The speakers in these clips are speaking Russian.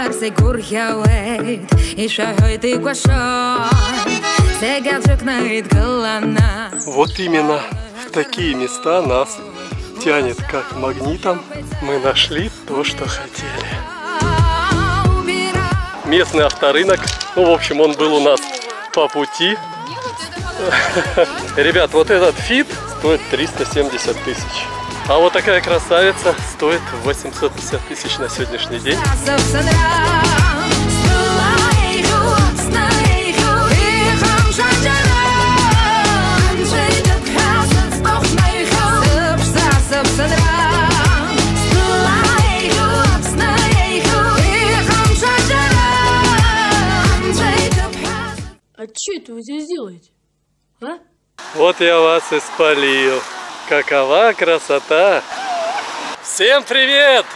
Вот именно в такие места нас тянет как магнитом. Мы нашли то, что хотели. Местный авторынок. Ну, в общем, он был у нас по пути. Ребят, вот этот фит стоит 370 тысяч. А вот такая красавица стоит 850 тысяч на сегодняшний день. А что это вы здесь делаете? А? Вот я вас и спалил. Какова красота! Всем привет!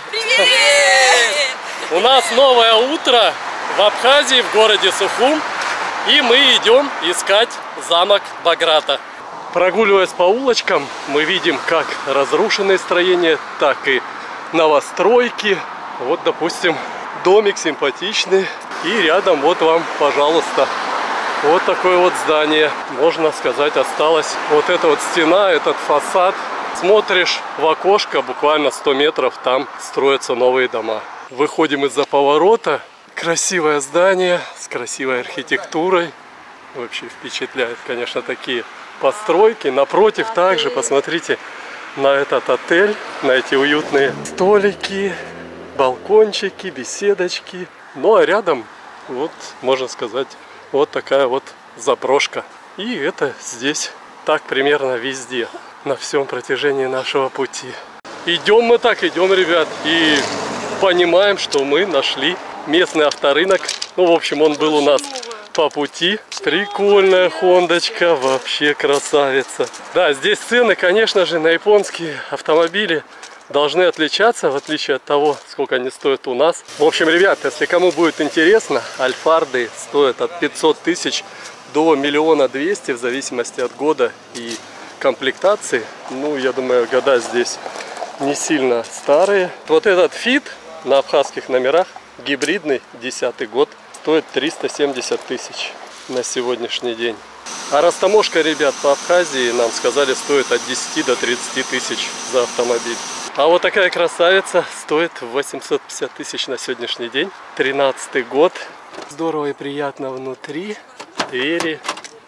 Привет! У нас новое утро в Абхазии, в городе Сухум. И мы идем искать замок Баграта. Прогуливаясь по улочкам, мы видим как разрушенные строения, так и новостройки. Вот, допустим, домик симпатичный. И рядом вот вам, пожалуйста, вот такое вот здание, можно сказать, осталось. Вот эта вот стена, этот фасад. Смотришь в окошко, буквально 100 метров, там строятся новые дома. Выходим из-за поворота. Красивое здание с красивой архитектурой. Вообще впечатляет, конечно, такие постройки. Напротив также, посмотрите на этот отель, на эти уютные столики, балкончики, беседочки. Ну а рядом, вот, можно сказать, вот такая вот заброшка. И это здесь так примерно везде, на всем протяжении нашего пути. Идем мы так, идем, ребят, и понимаем, что мы нашли местный авторынок. Ну, в общем, он был у нас по пути. Прикольная хондочка, вообще красавица. Да, здесь цены, конечно же, на японские автомобили должны отличаться, в отличие от того, сколько они стоят у нас. В общем, ребят, если кому будет интересно, альфарды стоят от 500 тысяч до 1 200 000, в зависимости от года и комплектации. Ну, я думаю, года здесь не сильно старые. Вот этот фит на абхазских номерах, гибридный, 10-й год, стоит 370 тысяч на сегодняшний день. А растаможка, ребят, по Абхазии, нам сказали, стоит от 10 до 30 тысяч за автомобиль. А вот такая красавица стоит 850 тысяч на сегодняшний день. 13-й год. Здорово и приятно внутри. Двери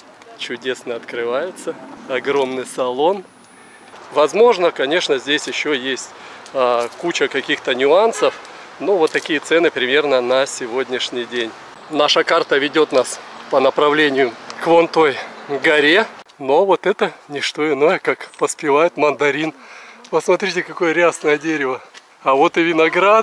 чудесно открываются. Огромный салон. Возможно, конечно, здесь еще есть куча каких-то нюансов. Но вот такие цены примерно на сегодняшний день. Наша карта ведет нас по направлению к вон той горе. Но вот это не что иное, как поспевает мандарин. Посмотрите, какое рясное дерево. А вот и виноград.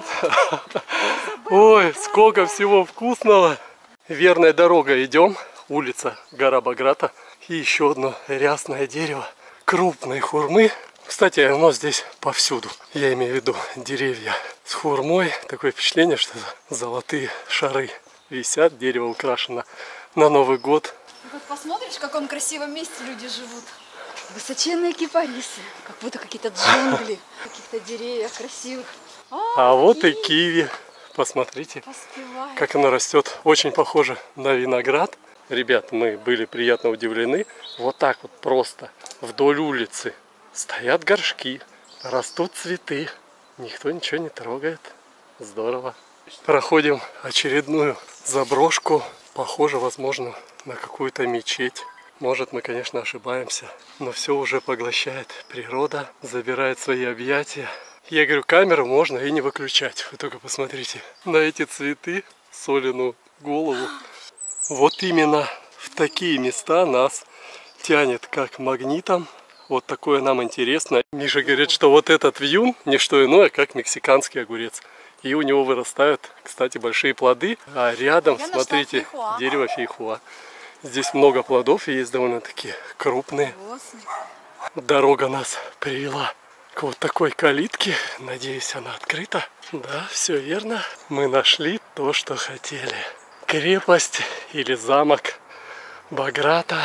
Ой, сколько всего вкусного. Верной дорогой идем. Улица, гора Баграта. И еще одно рясное дерево. Крупной хурмы. Кстати, оно здесь повсюду. Я имею в виду деревья с хурмой. Такое впечатление, что золотые шары висят. Дерево украшено на Новый год. Вот посмотришь, в каком красивом месте люди живут. Высоченные кипарисы, как будто какие-то джунгли, каких-то деревьев красивых. А вот и киви. Посмотрите, поспевает. Как оно растет. Очень похоже на виноград. Ребят, мы были приятно удивлены. Вот так вот просто вдоль улицы стоят горшки, растут цветы. Никто ничего не трогает. Здорово. Проходим очередную заброшку. Похоже, возможно, на какую-то мечеть. Может, мы, конечно, ошибаемся, но все уже поглощает природа, забирает свои объятия. Я говорю, камеру можно и не выключать. Вы только посмотрите на эти цветы, Солину голову. Вот именно в такие места нас тянет как магнитом. Вот такое нам интересно. Миша говорит, что вот этот вьюн не что иное, как мексиканский огурец. И у него вырастают, кстати, большие плоды. А рядом, смотрите, дерево фейхоа. Здесь много плодов и есть довольно-таки крупные. Дорога нас привела к вот такой калитке. Надеюсь, она открыта. Да, все верно. Мы нашли то, что хотели. Крепость или замок Баграта.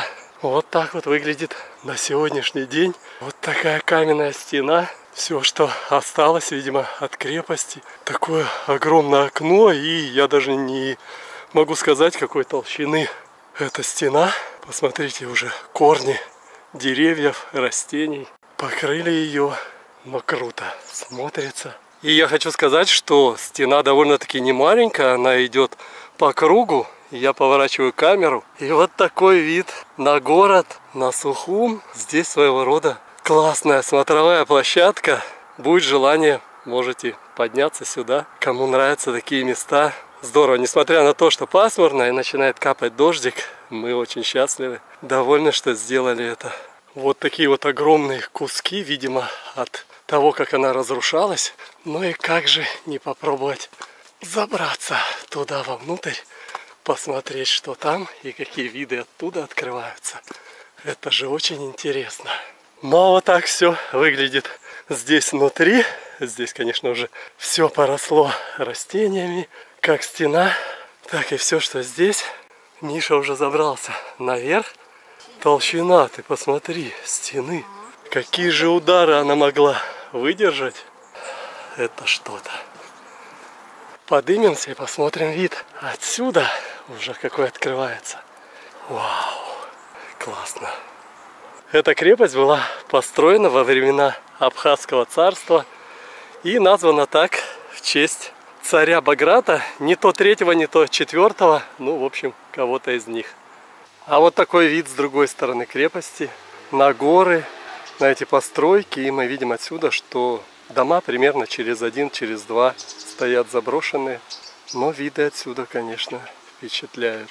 Вот так вот выглядит на сегодняшний день. Вот такая каменная стена. Все, что осталось, видимо, от крепости. Такое огромное окно, и я даже не могу сказать, какой толщины эта стена. Посмотрите, уже корни деревьев, растений покрыли ее. Но круто смотрится. И я хочу сказать, что стена довольно-таки не маленькая. Она идет по кругу. Я поворачиваю камеру. И вот такой вид на город, на Сухум. Здесь своего рода классная смотровая площадка. Будет желание, можете подняться сюда. Кому нравятся такие места. Здорово. Несмотря на то, что пасмурно и начинает капать дождик, мы очень счастливы. Довольны, что сделали это. Вот такие вот огромные куски, видимо, от того, как она разрушалась. Ну и как же не попробовать забраться туда вовнутрь, посмотреть, что там и какие виды оттуда открываются. Это же очень интересно. Ну а вот так все выглядит здесь внутри. Здесь, конечно, уже все поросло растениями, как стена, так и все, что здесь. Миша уже забрался наверх. Толщина, ты посмотри, стены. Какие же удары она могла выдержать. Это что-то. Поднимемся и посмотрим вид отсюда. Уже какой открывается. Вау, классно. Эта крепость была построена во времена Абхазского царства и названа так в честь царя Баграта. Не то 3-го, не то 4-го, ну, в общем, кого-то из них. А вот такой вид с другой стороны крепости, на горы, на эти постройки. И мы видим отсюда, что дома примерно через 1, через 2 стоят заброшенные. Но виды отсюда, конечно, впечатляют.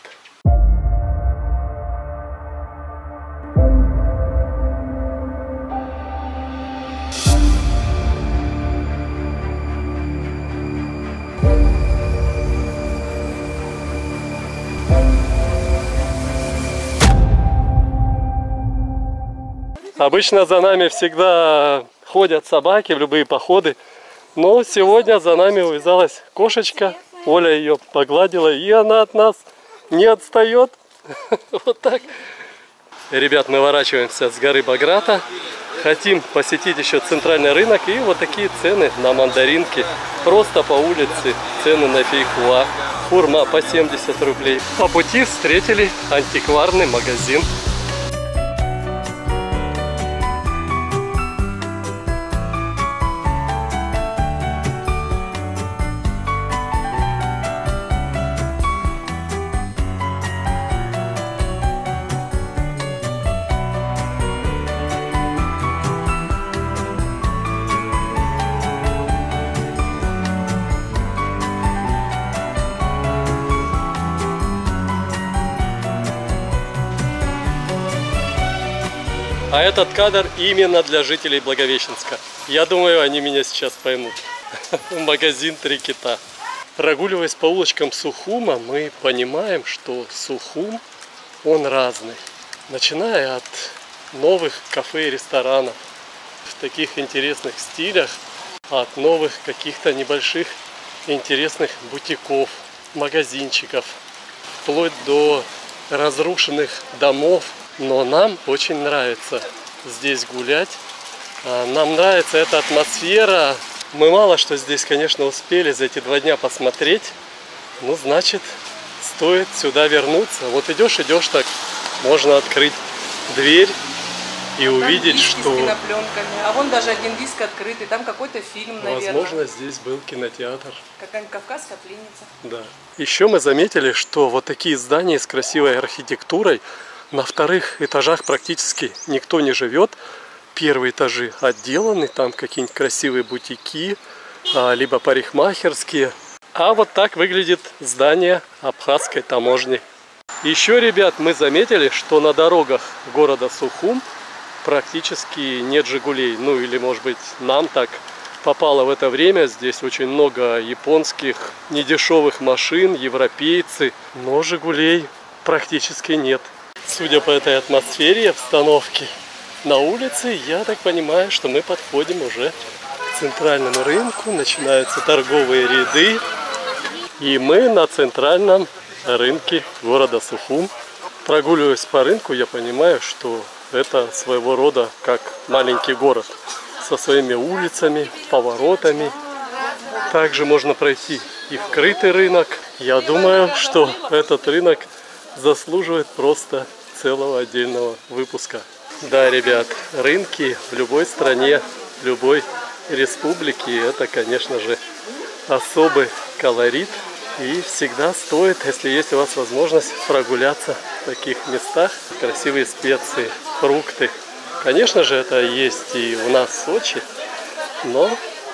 Обычно за нами всегда ходят собаки в любые походы, но сегодня за нами увязалась кошечка. Оля ее погладила, и она от нас не отстает. Вот так. Ребят, мы ворачиваемся с горы Баграта. Хотим посетить еще центральный рынок. И вот такие цены на мандаринки. Просто по улице цены на фейхуа. Хурма по 70 рублей. По пути встретили антикварный магазин. А этот кадр именно для жителей Благовещенска. Я думаю, они меня сейчас поймут. Магазин «Три кита». Прогуливаясь по улочкам Сухума, мы понимаем, что Сухум, он разный. Начиная от новых кафе и ресторанов в таких интересных стилях, от новых каких-то небольших интересных бутиков, магазинчиков, вплоть до разрушенных домов. Но нам очень нравится здесь гулять. Нам нравится эта атмосфера. Мы мало что здесь, конечно, успели за эти 2 дня посмотреть. Ну, значит, стоит сюда вернуться. Вот идешь, так можно открыть дверь и увидеть, что... с кинопленками. А вон даже один диск открытый. Там какой-то фильм, наверное. Возможно, здесь был кинотеатр. Какая-нибудь кавказская пленница. Да. Еще мы заметили, что вот такие здания с красивой архитектурой, на вторых этажах практически никто не живет. Первые этажи отделаны, там какие-нибудь красивые бутики, либо парикмахерские. А вот так выглядит здание Абхазской таможни. Еще, ребят, мы заметили, что на дорогах города Сухум практически нет «Жигулей». Ну или, может быть, нам так попало в это время. Здесь очень много японских недешевых машин, европейцы, но «Жигулей» практически нет. Судя по этой атмосфере и обстановке на улице, я так понимаю, что мы подходим уже к центральному рынку. Начинаются торговые ряды. И мы на центральном рынке города Сухум. Прогуливаясь по рынку, я понимаю, что это своего рода как маленький город со своими улицами, поворотами. Также можно пройти и вкрытый рынок. Я думаю, что этот рынок заслуживает просто целого отдельного выпуска. Да, ребят, рынки в любой стране, в любой республике, это, конечно же, особый колорит. И всегда стоит, если есть у вас возможность, прогуляться в таких местах. Красивые специи, фрукты. Конечно же, это есть и у нас в Сочи, но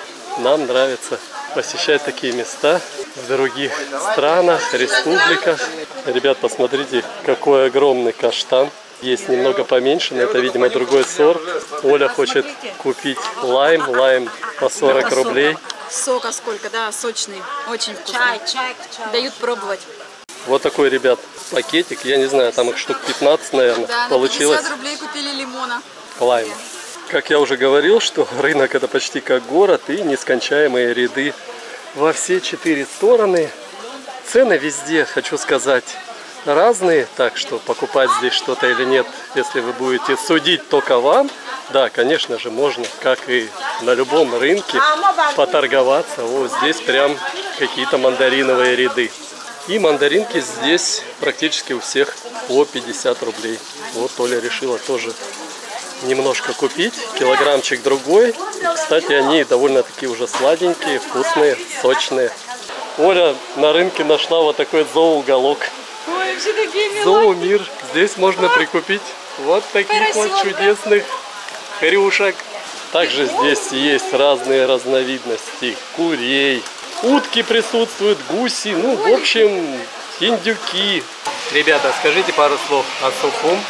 нам нравится посещать такие места в других странах, республиках. Ребят, посмотрите, какой огромный каштан. Есть немного поменьше, но это, видимо, другой сорт. Оля хочет купить лайм. Лайм по 40 рублей. Сока сколько, да, сочный, очень вкусный. Чай. Дают пробовать. Вот такой, ребят, пакетик. Я не знаю, там их штук 15, наверное, да, получилось. На 50 рублей купили лимона. Лайм. Как я уже говорил, что рынок это почти как город и нескончаемые ряды во все 4 стороны. Цены везде, хочу сказать, разные, так что покупать здесь что-то или нет, если вы будете судить только вам, да, конечно же, можно, как и на любом рынке, поторговаться. Вот здесь прям какие-то мандариновые ряды. И мандаринки здесь практически у всех по 50 рублей. Вот Оля решила тоже немножко купить, килограммчик другой. И, кстати, они довольно-таки уже сладенькие, вкусные, сочные. Оля на рынке нашла вот такой зооуголок. Ой, вообще такие милые. Зоомир. Здесь можно прикупить вот таких вот чудесных хрюшек. Также здесь есть разные разновидности курей. Утки присутствуют, гуси, ну, в общем, индюки. Ребята, скажите пару слов о Сухум.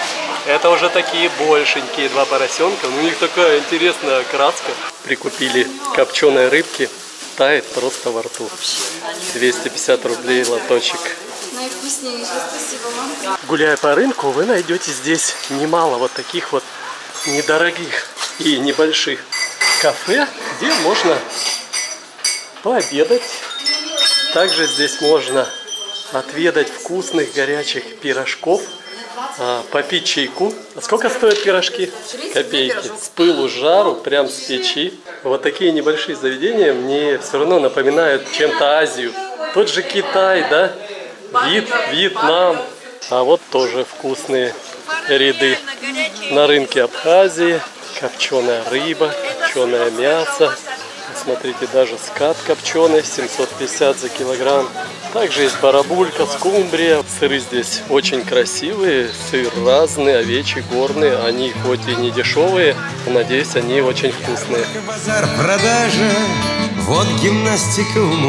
Это уже такие большенькие 2 поросенка. У них такая интересная окраска. Прикупили копченой рыбки. Тает просто во рту. 250 рублей лоточек. Наивкуснейшее, спасибо вам. Гуляя по рынку, вы найдете здесь немало вот таких вот недорогих и небольших кафе, где можно пообедать. Также здесь можно отведать вкусных горячих пирожков, попить чайку. А сколько стоят пирожки? Копейки. С пылу жару, прям с печи. Вот такие небольшие заведения мне все равно напоминают чем-то Азию. Тот же Китай, да? Вьетнам. А вот тоже вкусные ряды на рынке Абхазии. Копченая рыба, копченое мясо. Смотрите, даже скат копченый, 750 за килограмм. Также есть барабулька, скумбрия. Сыры здесь очень красивые, сыр разный, овечий, горный. Они хоть и не дешевые, но, надеюсь, они очень вкусные. Базар, продажа, вот гимнастика уму.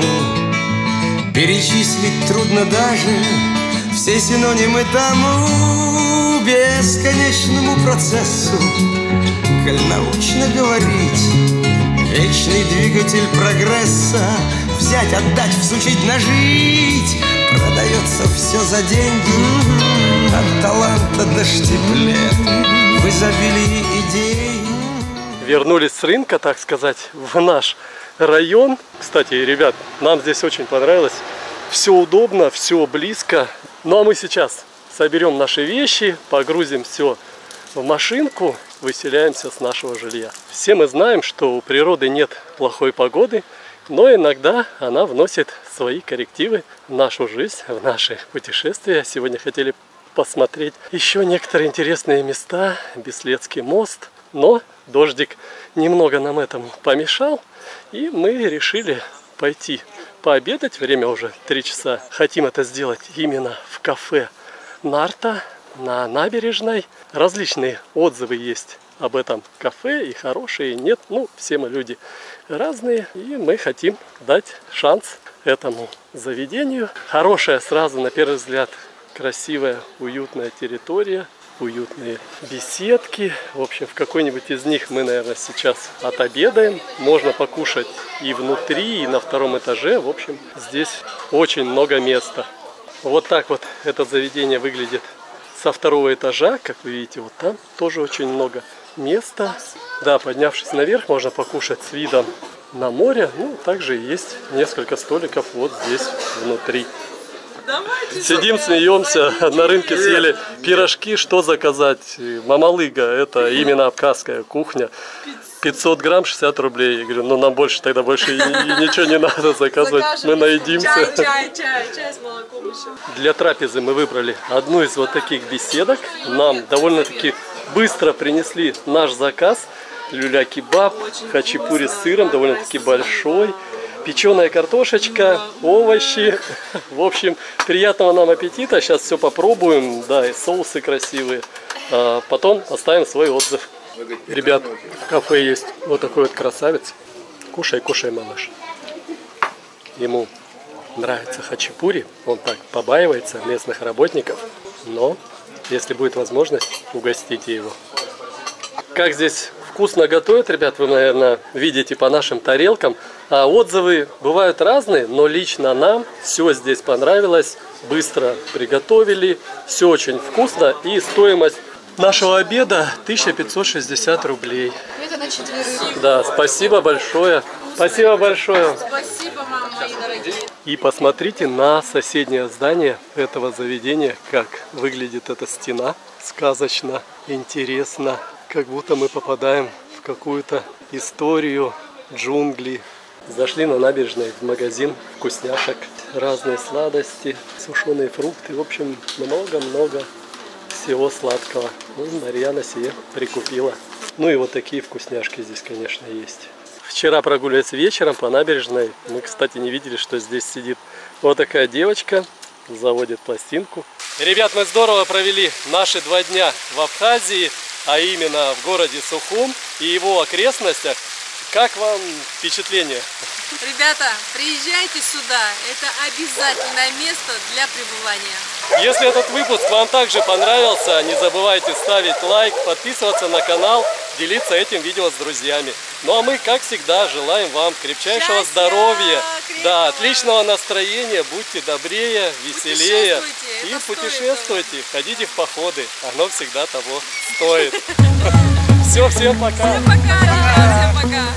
Перечислить трудно даже все синонимы тому бесконечному процессу. Коль научно говорить, вечный двигатель прогресса. Взять, отдать, всучить, нажить. Продается все за деньги. От таланта до штиблет в изобилии идей. Вернулись с рынка, так сказать, в наш район. Кстати, ребят, нам здесь очень понравилось. Все удобно, все близко. Ну а мы сейчас соберем наши вещи, погрузим все в машинку, выселяемся с нашего жилья. Все мы знаем, что у природы нет плохой погоды, но иногда она вносит свои коррективы в нашу жизнь, в наши путешествия. Сегодня хотели посмотреть еще некоторые интересные места. Беследский мост, но дождик немного нам этому помешал, и мы решили пойти пообедать. Время уже 3 часа. Хотим это сделать именно в кафе Нарта на набережной. Различные отзывы есть об этом кафе, и хорошие, и нет. Ну, все мы люди разные, и мы хотим дать шанс этому заведению. Хорошая сразу, на первый взгляд, красивая, уютная территория, уютные беседки. В общем, в какой-нибудь из них мы, наверное, сейчас отобедаем. Можно покушать и внутри, и на 2-м этаже. В общем, здесь очень много места. Вот так вот это заведение выглядит со 2-го этажа. Как вы видите, вот там тоже очень много места. Да, поднявшись наверх, можно покушать с видом на море. Ну, также есть несколько столиков вот здесь внутри. Сидим, смеемся, на рынке съели пирожки, что заказать? Мамалыга, это именно абхазская кухня. 500 грамм 60 рублей. Я говорю, ну нам больше тогда больше и ничего не надо заказывать, мы наедимся. Чай с молоком еще. Для трапезы мы выбрали одну из вот таких беседок. Нам довольно-таки быстро принесли наш заказ. Люля-кебаб, хачапури с сыром, довольно-таки большой. Печеная картошечка, овощи. В общем, приятного нам аппетита. Сейчас все попробуем. Да, и соусы красивые. А потом оставим свой отзыв. Ребят, в кафе есть вот такой вот красавец. Кушай, кушай, малыш. Ему нравится хачапури. Он так побаивается местных работников. Но, если будет возможность, угостите его. Как здесь вкусно готовят, ребят, вы, наверное, видите по нашим тарелкам. А отзывы бывают разные, но лично нам все здесь понравилось. Быстро приготовили, все очень вкусно. И стоимость нашего обеда 1560 рублей. Это на четверых. Да, спасибо большое. Спасибо большое. Спасибо вам, мои дорогие. И посмотрите на соседнее здание этого заведения, как выглядит эта стена. Сказочно, интересно. Как будто мы попадаем в какую-то историю джунглей. Зашли на набережной в магазин вкусняшек. Разные сладости, сушеные фрукты. В общем, много-много всего сладкого. Ну, Марьяна себе прикупила. Ну и вот такие вкусняшки здесь, конечно, есть. Вчера, прогуливаясь вечером по набережной, мы, кстати, не видели, что здесь сидит вот такая девочка, заводит пластинку. Ребят, мы здорово провели наши 2 дня в Абхазии, а именно в городе Сухум и его окрестностях. Как вам впечатление? Ребята, приезжайте сюда. Это обязательное место для пребывания. Если этот выпуск вам также понравился, не забывайте ставить лайк, подписываться на канал, делиться этим видео с друзьями. Ну а мы, как всегда, желаем вам крепчайшего здоровья, да, отличного настроения, будьте добрее, веселее и путешествуйте, ходите в походы, оно всегда того стоит. Все, всем пока. Всем пока, ребят, всем пока.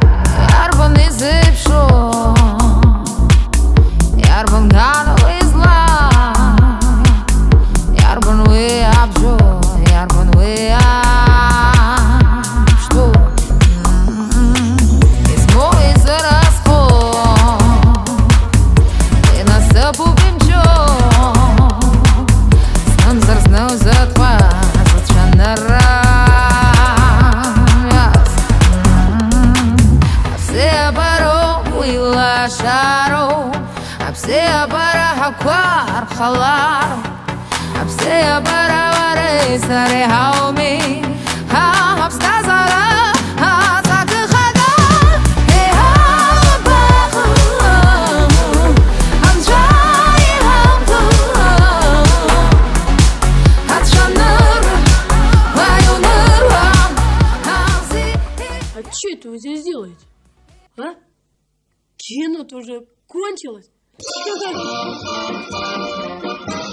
Что это вы здесь делаете? А? Кино-то уже кончилось.